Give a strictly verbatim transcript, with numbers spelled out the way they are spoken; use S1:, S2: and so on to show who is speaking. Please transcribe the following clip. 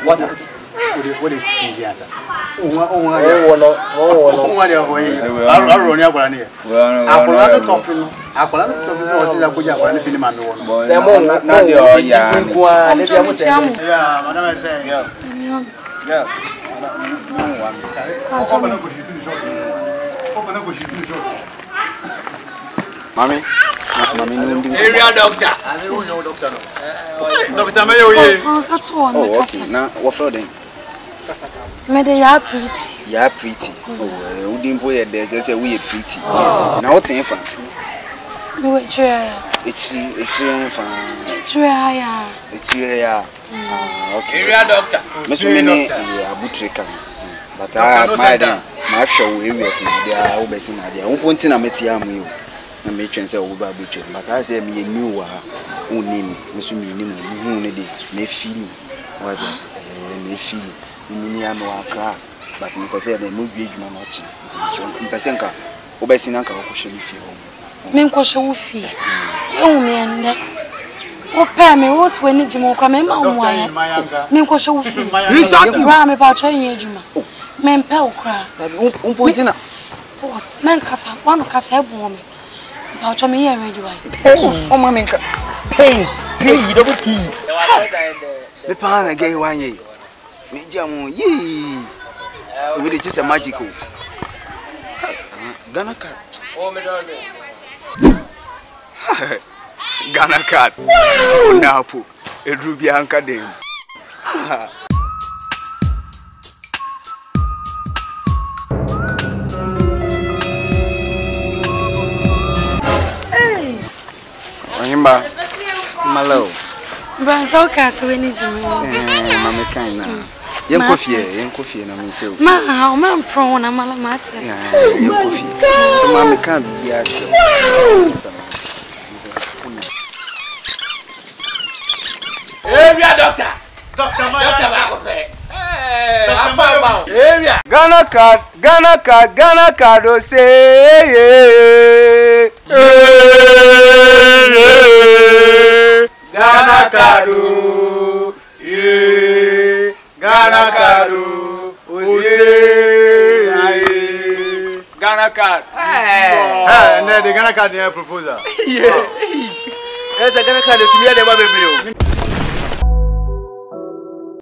S1: What? What is theater? Oh, oh, oh,
S2: no, oh,
S1: what are we? I'll run your granny. I will not talk. I will not talk to the Kuya or anything. Man,
S2: no, yeah, yeah,
S1: Madame, I say, yeah, yeah. Open up with you to the shop. Open up with you to the shop. Mommy, Mommy, area doctor. I don't know, doctor. Doctor Mayo, oh, okay. Now, what for them?
S3: Maybe you are pretty.
S1: You are pretty. Oh, we didn't put it there. Just say we are pretty. Now, what's in front?
S3: We were here.
S1: It's it's in front.
S3: It's here.
S1: It's here. Okay.
S4: Area doctor.
S1: Miss Minnie, Abutrika. But I my my show we are seeing there. We are seeing there. We want to know me you. Na me twen say wo ba betwe but I say me new wa uni me so me ni mo hu ne de me feel what just eh me feel me ni anu akra but me say de no bi adwuma no chi nti so mpese nka wo ba sina nka wo hwe ni fie ho
S3: me nko hwe wo fie e me nda wo pa me wo so ni jimo kwa me ma wo me nko hwe wo fie bra me pa twa yin adwuma me mpa wo kra
S1: umpo ntina
S3: boss man kasa wanu kasa ebu me I'll tell me here ready
S1: oh oh mama nka
S2: hey hey double key
S1: me pa na gay wan ye me jam yi we dey just a magical Ghana card oh me don Ghana card na po edru bi anka dem Himba malo
S3: Branzo kaso we ni jimu
S1: eh mama kan na yen kofie yen kofie na me tell
S3: ma ha o man pro na mala mate
S1: yen kofie so mama kan bi ya sho
S4: area doctor doctor ma doctor ba ko pe eh afa ba area
S1: Ghana card Ghana card Ghana card o say Ghana card eh Ghana card o say Ghana card eh na the Ghana card proposal yeah esa Ghana card to me dey ba bebere o